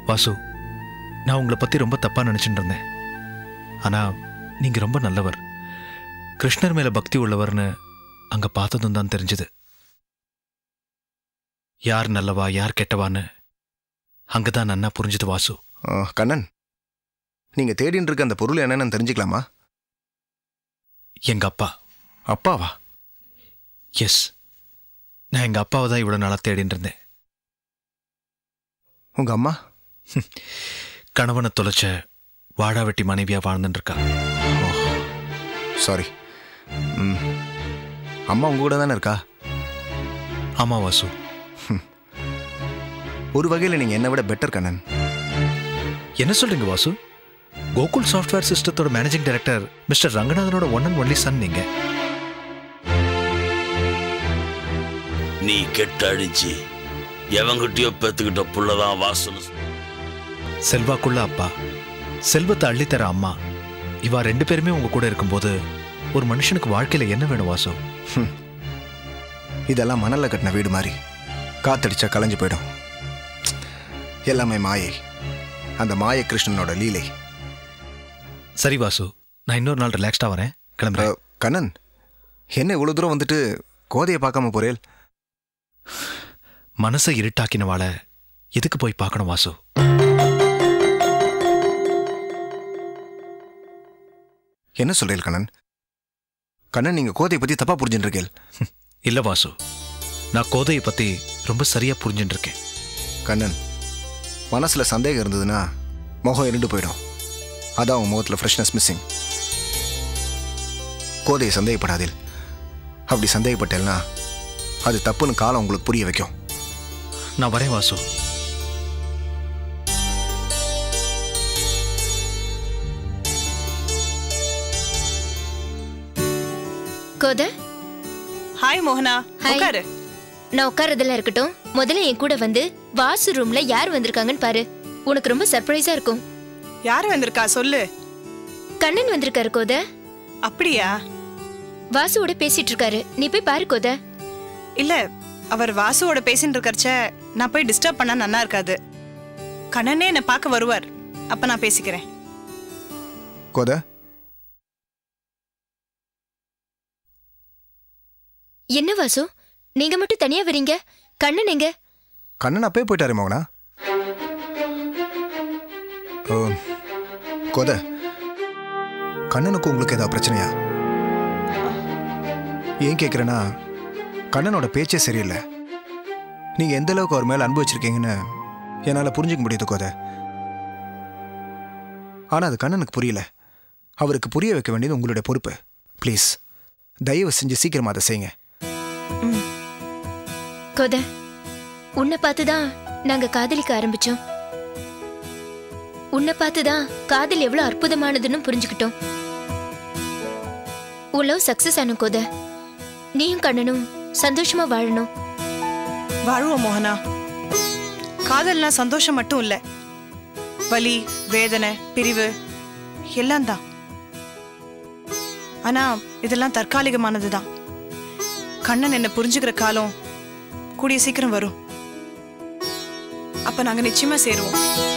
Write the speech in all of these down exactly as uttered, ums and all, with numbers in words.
வாசு, நான் உங்களை பத்தி ரொம்ப தப்பா நினைச்சுட்டு இருந்தேன். ஆனா நீங்க ரொம்ப நல்லவர், கிருஷ்ணர் மேல பக்தி உள்ளவர்னு அங்க பார்த்ததும் தான் தெரிஞ்சது. யார் நல்லவா யார் கெட்டவான்னு அங்கதான் நன்னா புரிஞ்சது வாசு. கண்ணன், நீங்க தேடின்னு இருக்க அந்த பொருள் என்னன்னு தெரிஞ்சுக்கலாமா? எங்க அப்பா. அப்பாவா? எஸ், நான் எங்க அப்பாவை தான் இவ்வளவு நாளா தேடின்னு இருந்தேன். உங்க அம்மா? கணவனை தொலைச்ச வாடா வெட்டி மனைவியா வாழ்ந்துட்டு இருக்கா. சாரி. அம்மா உங்க கூட தானே இருக்கா? ஆமா வாசு. ஒரு வகையில் நீங்க என்னை விட பெட்டர் கண்ணன். என்ன சொல்றீங்க வாசு? கோகுல் சாஃப்ட்வேர் சிஸ்டத்தோட மேனேஜிங் டைரக்டர் மிஸ்டர் ரங்கநாதனோட ஒன் அண்ட் ஒன்லி சன் நீங்க. நீ கெட்ட அடிச்சு எவங்கிட்டயோ பெத்துக்கிட்ட புள்ளதான் வாசு. செல்வாக்குள்ள அப்பா, செல்வத்தை அள்ளித்தர அம்மா, இவா ரெண்டு பேருமே உங்க கூட இருக்கும்போது ஒரு மனுஷனுக்கு வாழ்க்கையில என்ன வேணும் வாசு? இதெல்லாம் மணல்ல கட்டின வீடு மாதிரி காத்தடிச்சா கலைஞ்சு போயிடும். எல்லாமே மாயை, அந்த மாய கிருஷ்ணனோட லீலை. சரி வாசு, நான் இன்னொரு நாள் ரிலாக்ஸ்டா வரேன், கிளம்புறேன். கண்ணன், என்ன இவ்வளவு தூரம் வந்துட்டு கோதையை பார்க்காம போறேன்? மனசை இருட்டாக்கினவாள எதுக்கு போய் பார்க்கணும் வாசு? என்ன சொல்றீங்க கண்ணன்? கண்ணன், நீங்க கோதையை பத்தி தப்பா புரிஞ்சுட்டு இருக்கீங்க. இல்ல வாசு, நான் கோதையை பத்தி ரொம்ப சரியா புரிஞ்சுட்டு இருக்கேன். கண்ணன், மனசுல சந்தேகம் இருந்ததுன்னா முகம் இருண்டு போயிடும். அதான் உன் முகத்துல ஃப்ரெஷ்னஸ் மிஸ்ஸிங். கோதையை சந்தேகப்படாதீர்கள். அப்படி சந்தேகப்பட்டேன்னா அது தப்புன்னு காலம் உங்களுக்கு புரிய வைக்கும். நான் வரேன் வாசு. கோத. ஹாய் மோகனா, உட்காரு. நான் உட்காரதெல்லாம் இருக்கட்டும், முதல்ல என் கூட வந்து வாசு ரூம்ல யார் வந்திருக்காங்கன்னு பாரு. உனக்கு ரொம்ப சர்ப்ரைஸா இருக்கும். யார் வந்திருக்கா சொல்லு. கண்ணன் வந்திருக்காரு கோத. அப்படியா? வாசுவோட பேசிட்டு இருக்காரு, நீ போய் பாரு கோத. இல்ல, அவர் வாசுவோட பேசிட்டு இருக்கறச்ச நான் போய் டிஸ்டர்ப் பண்ணா நல்லா இருக்காது. கண்ணனே என்ன பார்க்க வருவார், அப்ப நான் பேசிக்கிறேன். கோத, என்ன வாசு, நீங்க மட்டும் தனியா வரீங்க? கண்ணன் எங்க? கண்ணன் அப்பவே போயிட்டாரு மோகனா. கோத, கண்ணனுக்கு உங்களுக்கு ஏதாவது பிரச்சனையா? ஏன் கேட்குறேன்னா, கண்ணனோட பேச்சே சரியில்லை. நீங்க எந்த அளவுக்கு அவர் மேல அன்பு வச்சிருக்கீங்கன்னு என்னால புரிஞ்சுக்க முடியுது கோத. ஆனா அது கண்ணனுக்கு புரியல. அவருக்கு புரிய வைக்க வேண்டியது உங்களுடைய பொறுப்பு. ப்ளீஸ், தயவு செஞ்சு சீக்கிரமா அதை செய்யுங்க. கோத, உன்னை பார்த்துதான் நாங்க காதலிக்க ஆரம்பிச்சோம். உன்னை பார்த்துதான் காதல் எவ்வளவு அற்புதமானதுன்னு புரிஞ்சுக்கிட்டோம். உன் லவ் சக்சஸ் ஆனும் கோத. நீயும் கண்ணனும் சந்தோஷமா வாழணும். வாழுவோம் மோகனா. காதல்னா சந்தோஷம் மட்டும் இல்ல, வலி, வேதனை, பிரிவு எல்லாம் தான். ஆனா இதெல்லாம் தற்காலிகமானதுதான். கண்ணன் என்ன புரிஞ்சுக்கிற காலம் கூடிய சீக்கிரம் வரும். அப்ப நாங்க நிச்சயமா சேருவோம்.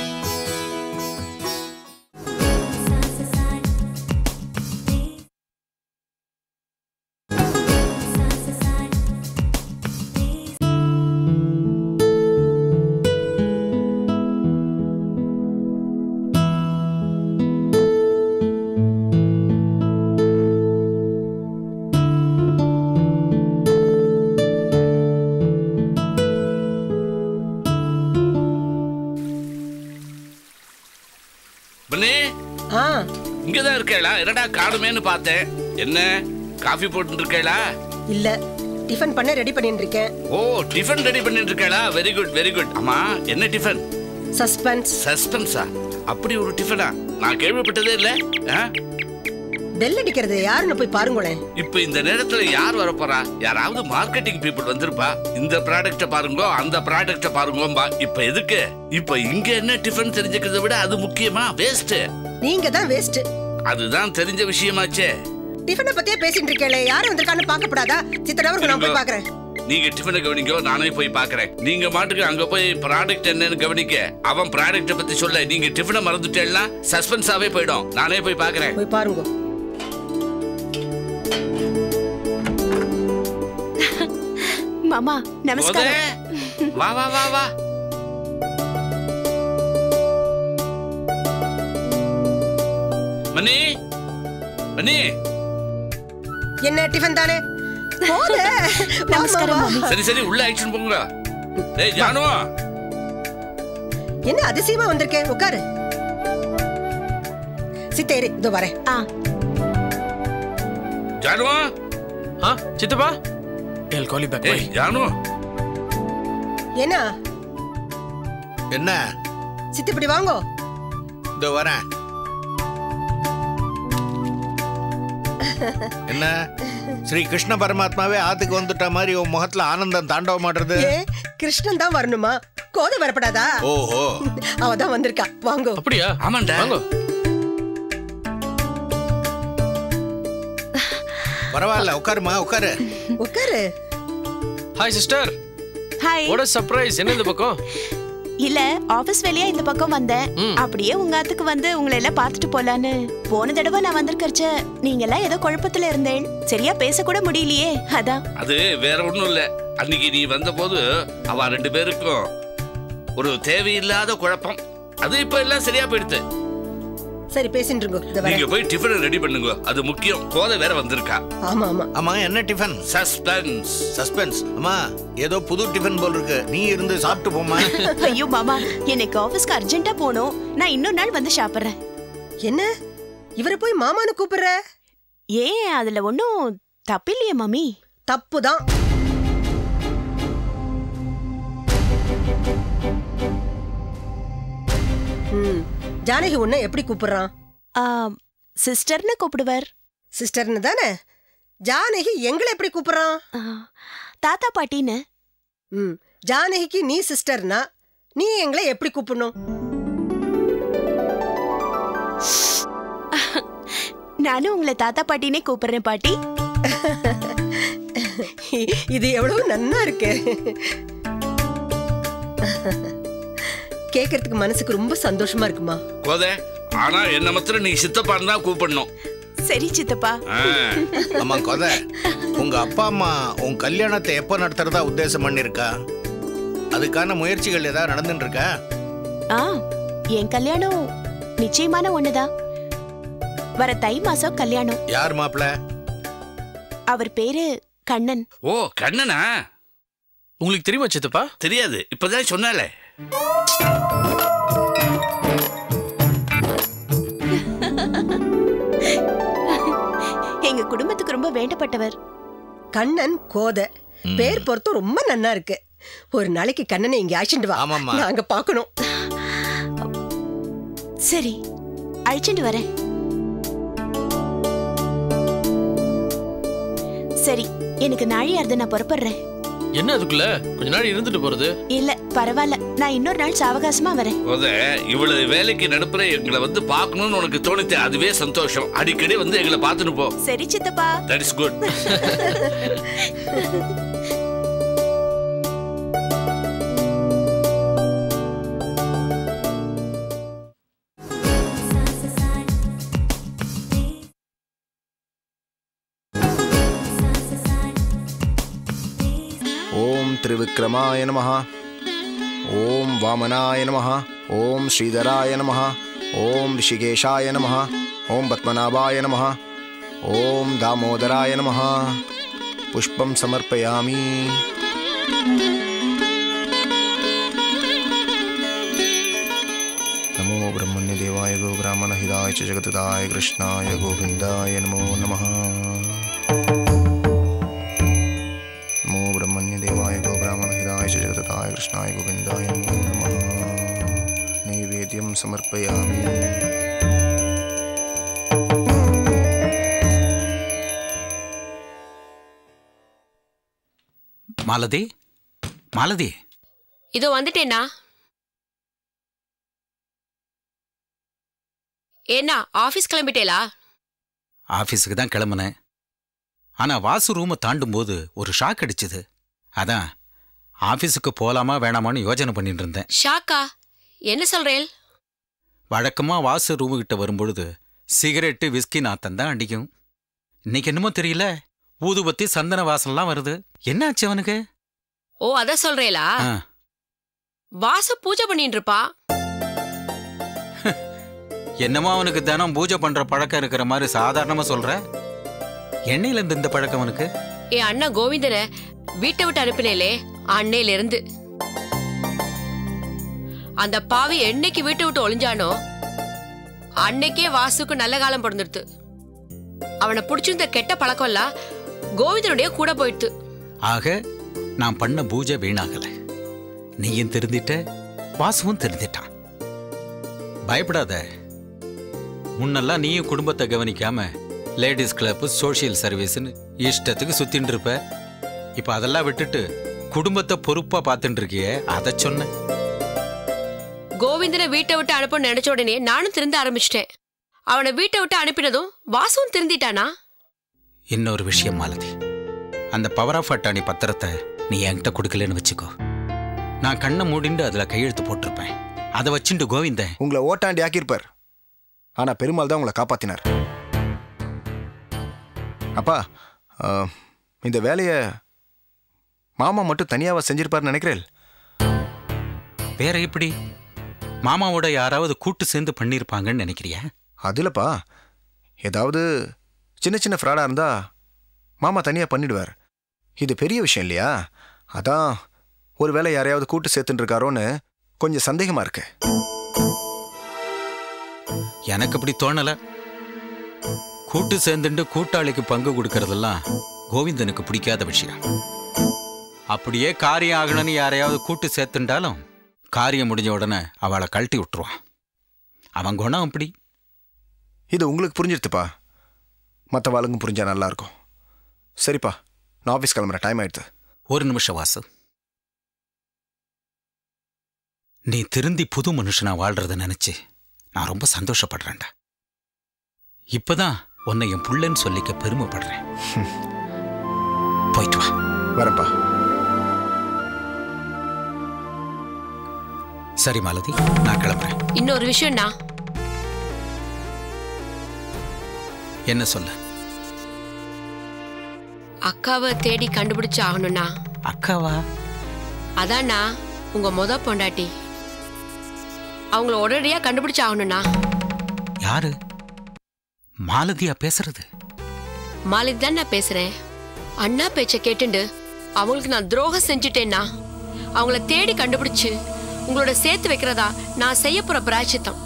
இங்கதான் இருக்கேளா? என்னடா காணுமேன்னு பார்த்தேன். என்ன காஃபி போட்டு இருக்கேளா? இல்ல, டிஃபன் பண்ண ரெடி பண்ணிட்டு இருக்கேன். ஓ, டிஃபன் ரெடி பண்ணிட்டு இருக்கேளா? Very good very good. அம்மா, என்ன டிஃபன்? சஸ்பென்ஸ். சஸ்பென்ஸா? அப்படி ஒரு டிஃபனா நான் கேள்விப்பட்டதே இல்ல. பெல் அடிக்கிறது யாருன்னு போய் பாருங்களேன். இப்ப இந்த நேரத்துல யார் வர போறா? யாராவது மார்க்கெட்டிங் பீப்புள் வந்திருப்பா. இந்த ப்ராடக்ட்ட பாருங்க, அந்த ப்ராடக்ட்ட பாருங்கம்பா. இப்ப எதுக்கு? இப்ப இங்க என்ன டிஃபன் தெரிஞ்சுக்கிறத விட அது முக்கியமா? வேஸ்ட். நீங்க தான் வேஸ்ட். அதுதான் தெரிஞ்ச விஷயமாச்சே. டிஃபனை பத்தியே பேசிட்டு இருக்கேளே, யாரு வந்திருக்கான்னு பார்க்கப்படாதா? சித்தரவருக்கு நான் போய் பார்க்கறேன். நீங்க டிஃபனை கவனிக்கோ, நானே போய் பாக்குறேன். நீங்க மாட்டுக்கு அங்க போய் ப்ராடக்ட் என்னன்னு கவனிக்க. அவன் ப்ராடக்ட பத்தி சொல்ல, நீங்க டிஃபனை மறந்துட்டேன்னா சஸ்பென்ஸாவே போயிடும். நானே போய் பாக்குறேன். போய் பாருங்க. மாமா நமஸ்காரம். வா வா வா வா. மணி மணி, என்ன டிஃபன் தானே? நமஸ்காரம் மாமி. சரி சரி, உள்ள ஆக்ஷன் போங்க. டேய் ஜானு, என்ன அதிசயமா வந்திருக்கேன், உட்காரு. சித்தேரி இதோ வரேன். ஆ ஜானு. ஆ சித்தப்பா, I'll call you back. ஏய் ஜானு. என்ன என்ன? சித்தி இப்படி வாங்கோ. இதோ வரேன். என்ன ஸ்ரீ கிருஷ்ண பரமாத்மாவே ஆத்துக்கு வந்துட்ட மாதிரி உன் முகத்துல ஆனந்தம் தாண்டவ மாட்டுறது? ஏ கிருஷ்ணன் தான் வரணுமா? கோதை வரப்படாதா? ஓஹோ, அவதான் வந்திருக்கா. வாங்கோ. அப்படியா? ஆமாண்டா. வாங்கோ. பரவாயில்ல, உட்காருமா, உட்காரு. உட்காரு. Hi sister. Hi. What a surprise. என்ன இந்த பக்கம்? இல்ல ஆபீஸ் வேலையா இந்த பக்கம் வந்தேன். அப்படியே உங்க ஆத்துக்கு வந்து உங்களை எல்லாம் பார்த்துட்டு போலான்னு. போன தடவை நான் வந்திருக்கறச்ச நீங்க எல்லாம் ஏதோ குழப்பத்துல இருந்தேன். சரியா பேச கூட முடியலையே, அதான். அது வேற ஒண்ணும் இல்ல. அன்னைக்கு நீ வந்த போது அவ ரெண்டு பேருக்கும் ஒரு தேவையில்லாத குழப்பம். அது இப்ப எல்லாம் சரியா போயிடுது. சரி பேசிட்டு இருங்கோ. இதோ வரேன். நீங்க போய் டிஃபன் ரெடி பண்ணுங்க, அது முக்கியம். கோதை வேற வந்திருக்கா. ஆமா ஆமா. ஆமா, என்ன டிஃபன்? சஸ்பென்ஸ். சஸ்பென்ஸ். அம்மா, ஏதோ புது டிஃபன் போல் இருக்கு. நீ இருந்து சாப்பிட்டு போமா. ஐயோ மாமா, எனக்கு ஆபீஸ்க்கு அர்ஜென்ட்டா போகணும். நான் இன்னொரு நாள் வந்து சாப்பிடுறேன். என்ன இவரை போய் மாமான்னு கூப்பிடுற? ஏன் அதுல ஒன்னும் தப்பில்லையே மாமி. தப்புதான். ம், ஜானகி உன்னை எப்படி கூப்பிடுறான்? ஆ, சிஸ்டர்னு கூப்பிடுவார். சிஸ்டர்னு தானே. ஜானகி எங்களை எப்படி கூப்பிடுறான்? ஆ, தாத்தா பாட்டின்னு. ம், ஜானகிக்கு நீ சிஸ்டர்னா நீ எங்களை எப்படி கூப்பிடணும்? நானும் உங்களை தாத்தா பாட்டினே கூப்பிடுறேன் பாட்டி. இது எவ்வளவு நன்னா இருக்கு. கேக்குறதுக்கு மனசுக்கு ரொம்ப சந்தோஷமா இருக்குமா? கோதை, ஆனா என்ன மாத்திரம் நீ சித்தப்பான்னு தான் கூப்பிடணும். சரி சித்தப்பா. ஆமா கொதை, உங்க அப்பா அம்மா உன் கல்யாணத்தை எப்ப நடத்துறதா உத்தேசம் பண்ணிருக்கா? அதுக்கான முயற்சிகள் ஏதாவது நடந்துட்டு இருக்கா? ஆ, என் கல்யாணம் நிச்சயமான ஒண்ணுதான். வர தை மாசம் கல்யாணம். யார் மாப்பிள்ள? அவர் பேரு கண்ணன். ஓ கண்ணனா? உங்களுக்கு தெரியுமா சித்தப்பா? தெரியாது, இப்பதான் சொன்னாலே. எங்க குடும்பத்துக்கு ரொம்ப வேண்டப்பட்டவர். கண்ணன் கோதை பேர் பொறுத்தும் ரொம்ப நன்னா இருக்கு. ஒரு நாளைக்கு கண்ணனை இங்க அழைச்சிட்டு வா. ஆமாம்மா. நாங்க பாக்கணும். சரி, அழைச்சிட்டு வரேன். சரி, எனக்கு நாழியார்து, நான் புறப்படுறேன். என்ன அதுக்குள்ள கொஞ்ச நாள் இருந்துட்டு போறது? இல்ல பரவாயில்ல, நான் இன்னொரு நாள் சாவகாசமா வரேன். கோதை, இவ்வளவு வேலைக்கு நடுப்புற எங்களை வந்து பார்க்கணும்னு உனக்கு தோணித்து, அதுவே சந்தோஷம். அடிக்கடி வந்து எங்களை பார்த்துட்டு போ. சரி சித்தப்பா. That is good. ஓம் திரிவிக்ரமாய நமஹ. ஓம் வாமனாய நமஹ. ஓம் ஸ்ரீதராய நமஹ. ஓம் ரிஷிகேஷாய நமஹ. ஓம் பத்மநாபாய நமஹ. ஓம் தாமோதராய நமஹ. புஷ்பம் சமர்ப்பயாமி. நமோ பிரம்மண்ய தேவாய கோ பிராமண ஹிதாய ச ஜகதாய கிருஷ்ணாய கோவிந்தாய நமோ நமஹ. नमो ब्रह्मण्य देवाय गो ब्राह्मण हिताय च जगदताय कृष्णाय गोविन्दाय नमो नमः. नैवेद्यं समर्पयामि. மாலதி, மாலதி, இதோ வந்துட்டேனா. என்ன ஆபீஸ் கிளம்பிட்டேலா? ஆபீஸுக்கு தான் கிளம்புனேன். ஆனா வாசு ரூமை தாண்டும் போது ஒரு ஷாக் அடிச்சது. அதான் ஆஃபீஸுக்கு போகலாமா வேணாமான்னு யோசனை பண்ணிட்டு இருந்தேன். ஷாக்கா என்ன சொல்றேன்? வழக்கமாக வாசு ரூமுக்கிட்ட வரும்பொழுது சிகரெட்டு விஸ்கி நாத்தம் தான் அடிக்கும். இன்னைக்கு என்னமோ தெரியல, ஊதுபத்தி சந்தன வாசம்லாம் வருது. என்ன ஆச்சு அவனுக்கு? ஓ அத சொல்றேலா? ஆ. வாசு பூஜை பண்ணிட்டு இருப்பா. என்னமோ அவனுக்கு தினம் பூஜை பண்ற பழக்கம் இருக்கிற மாதிரி சாதாரணமா சொல்ற. எண்ணெயில இருந்து இந்த பழக்கம் அவனுக்கு? என் அண்ணன் கோவிந்தனை வீட்டை விட்டு அனுப்பினேலே அன்னையில இருந்து. அந்த பாவி என்னைக்கு வீட்டை விட்டு ஒளிஞ்சானோ அன்னைக்கே வாசுக்கு நல்ல காலம் பிறந்துடுது. அவனை பிடிச்சிருந்த கெட்ட பழக்கம் எல்லாம் கோவிந்தனுடைய கூட போயிடுது. ஆக நான் பண்ண பூஜை வீணாகல. நீயும் திருந்திட்ட, வாசுவும் திருந்திட்டான். பயப்படாத. முன்னெல்லாம் நீயும் குடும்பத்தை கவனிக்காம லேடிஸ் கிளப், சோசியல் சர்வீஸ்னு இஷ்டத்துக்கு சுத்தின்னு இருப்ப. இப்ப அதெல்லாம் விட்டுட்டு குடும்பத்தை பொறுப்பா பார்த்துட்டு இருக்கியே, அதை சொன்ன. கோவிந்தனை வீட்டை விட்டு அனுப்ப நினைச்ச உடனே நானும் திருந்த ஆரம்பிச்சிட்டேன். அவனை வீட்டை விட்டு அனுப்பினதும் வாசுவும் திருந்திட்டானா? இன்னொரு விஷயம் மாலதி, அந்த பவர் ஆஃப் அட்டானி பத்திரத்தை நீ என்கிட்ட கொடுக்கலன்னு வச்சுக்கோ, நான் கண்ணை மூடிண்டு அதுல கையெழுத்து போட்டிருப்பேன். அதை வச்சுட்டு கோவிந்தன் உங்களை ஓட்டாண்டி ஆக்கியிருப்பார். ஆனா பெருமாள் தான் உங்களை காப்பாத்தினார். அப்பா, இந்த வேலையை மாமா மட்டும் தனியாவா செஞ்சிருப்பாருன்னு நினைக்கிறேன். வேற எப்படி? மாமாவோட யாராவது கூட்டு சேர்ந்து பண்ணியிருப்பாங்கன்னு நினைக்கிறியா? அதுலப்பா, ஏதாவது சின்ன சின்ன ஃப்ராடா இருந்தா மாமா தனியா பண்ணிடுவார். இது பெரிய விஷயம் இல்லையா? அதான் ஒரு வேளை யாரையாவது கூட்டு சேர்த்துட்டு இருக்காரோன்னு கொஞ்சம் சந்தேகமா இருக்கு. எனக்கு அப்படி தோணல. கூட்டு சேர்ந்துட்டு கூட்டாளிக்கு பங்கு கொடுக்கறதெல்லாம் கோவிந்தனுக்கு பிடிக்காத விஷயம். அப்படியே காரியம் ஆகணும்னு யாரையாவது கூட்டு சேர்த்துட்டாலும் காரியம் முடிஞ்ச உடனே அவளை கழட்டி விட்டுருவான். அவன் குணம் அப்படி. இது உங்களுக்கு புரிஞ்சிருத்துப்பா, மற்றவாளுங்க புரிஞ்சா நல்லா இருக்கும். சரிப்பா, நான் ஆஃபீஸ் கிளம்புற டைம் ஆயிடுது. ஒரு நிமிஷம் வாசு, நீ திருந்தி புது மனுஷனா வாழ்றத நினைச்சு நான் ரொம்ப சந்தோஷப்படுறேன்டா. இப்பதான் உன்னை என் புள்ளன்னு சொல்லிக்க பெருமைப்படுறேன். போயிட்டு வா. வரப்பா. சரி மாலதி, நான் கிளம்புறேன். இன்னொரு விஷயம்னா. என்ன சொல்ல? அக்காவை தேடி கண்டுபிடிச்சு ஆகணும்னா. அக்காவா? அதானா உங்க முத பொண்டாட்டி. அவங்கள உடனடியா கண்டுபிடிச்சு ஆகணும்னா. யாரு? மாலதியா பேசுறது? மாலதி தான் நான் பேசுறேன். அண்ணா பேச்ச கேட்டுண்டு அவங்களுக்கு நான் துரோகம் செஞ்சுட்டேன்னா அவங்கள தேடி கண்டுபிடிச்சு உங்களோட சேர்த்து வைக்கிறதா நான் செய்ய போற பிராயச்சித்தம்.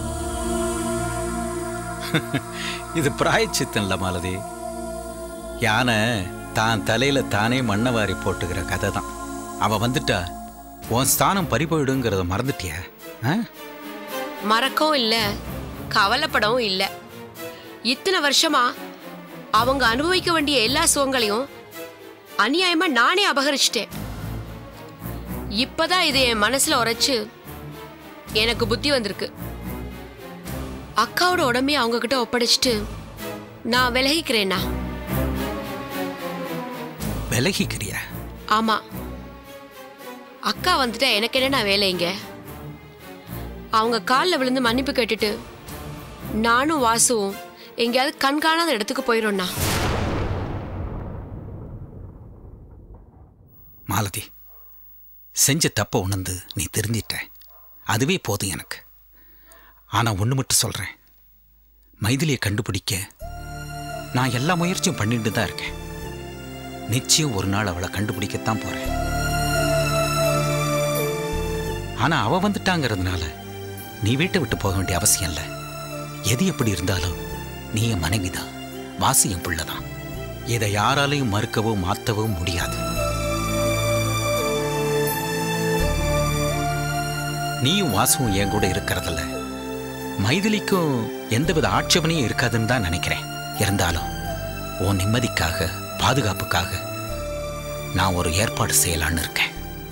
இது பிராயச்சித்தம் இல்ல மாலதி, யானை தான் தலையில தானே மண்ணை வாரி போட்டுக்கிற கதை தான். அவ வந்துட்டா உன் ஸ்தானம் பறி போயிடுங்கிறத மறந்துட்டிய? மறக்கவும் இல்ல, கவலைப்படவும் இல்ல. இத்தனை வருஷமா அவங்க அனுபவிக்க வேண்டிய எல்லா சுகங்களையும் அநியாயமா நானே அபகரிச்சிட்டேன். இப்பதான் இது என் மனசுல உரைச்சு எனக்கு புத்தி வந்திருக்கு. அக்காவோட உடம்பையும் அவங்க கிட்ட ஒப்படைச்சிட்டு நான் விலகிக்கிறேன்னா. விலகிக்கிறியா? ஆமா, அக்கா வந்துட்டா எனக்கு என்ன வேலைங்க. அவங்க காலில் விழுந்து மன்னிப்பு கேட்டுட்டு நானும் வாசுவும் எங்கேயாவது கண்காணாத இடத்துக்கு போயிடும்னா. மாலதி, செஞ்ச தப்ப உணர்ந்து நீ திருந்திட்ட, அதுவே போதும் எனக்கு. ஆனா ஒண்ணு மட்டும் சொல்றேன், மைதிலியை கண்டுபிடிக்க நான் எல்லா முயற்சியும் பண்ணிட்டு தான் இருக்கேன். நிச்சயம் ஒரு நாள் அவளை கண்டுபிடிக்கத்தான் போறேன். ஆனா அவ வந்துட்டாங்கிறதுனால நீ வீட்டை விட்டு போக வேண்டிய அவசியம் இல்லை. எது எப்படி இருந்தாலும் நீ என் மனைவிதான், வாசி என் பிள்ளைதான். இதை யாராலையும் மறுக்கவோ மாற்றவோ முடியாது. நீயும் வாசுவும் என் கூட இருக்கிறதில்ல, மைதிலிக்கும் எந்தவித ஆட்சேபனையும் இருக்காதுன்னு தான் நினைக்கிறேன். இருந்தாலும் உன் நிம்மதிக்காக, பாதுகாப்புக்காக நான் ஒரு ஏற்பாடு செய்யலான்னு இருக்கேன்.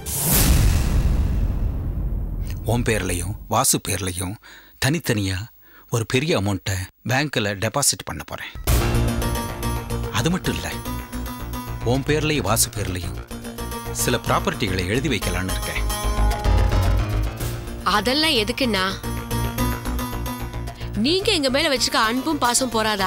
உன் பேர்லையும் வாசு பேர்லையும் தனித்தனியா ஒரு பெரிய அமௌண்ட்டை பேங்க்ல டெபாசிட் பண்ண போறேன். அது மட்டும் இல்லை, உன் பேர்லையும் வாசு பேர்லையும் சில ப்ராப்பர்ட்டிகளை எழுதி வைக்கலான்னு இருக்கேன். அதெல்லாம் எதுக்குண்ணா? நீங்க எங்க மேல வச்சிருக்க அன்பும் பாசம் போறாதா?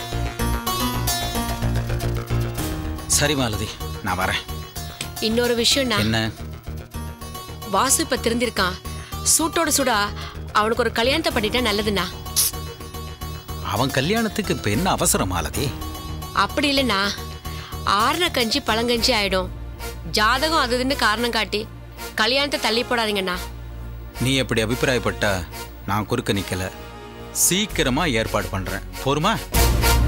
சரி மாலதி, நான் வரேன். இன்னொரு விஷயம் என்ன? வாசு இப்ப தெரிஞ்சிருக்கான். சூட்டோட சுடா அவனுக்கு ஒரு கல்யாணத்தை பண்ணிட்டா நல்லதுண்ணா. அவன் கல்யாணத்துக்கு இப்ப என்ன அவசரம் மாலதி? அப்படி இல்லைண்ணா, ஆறுன கஞ்சி பழங்கஞ்சி ஆயிடும். ஜாதகம் அதுன்னு காரணம் காட்டி கல்யாணத்தை தள்ளி போடாதீங்கண்ணா. நீ எப்படி அபிப்பிராயப்பட்டா நான் குறுக்க நிக்கல. சீக்கிரமா ஏற்பாடு பண்றேன். போருமா?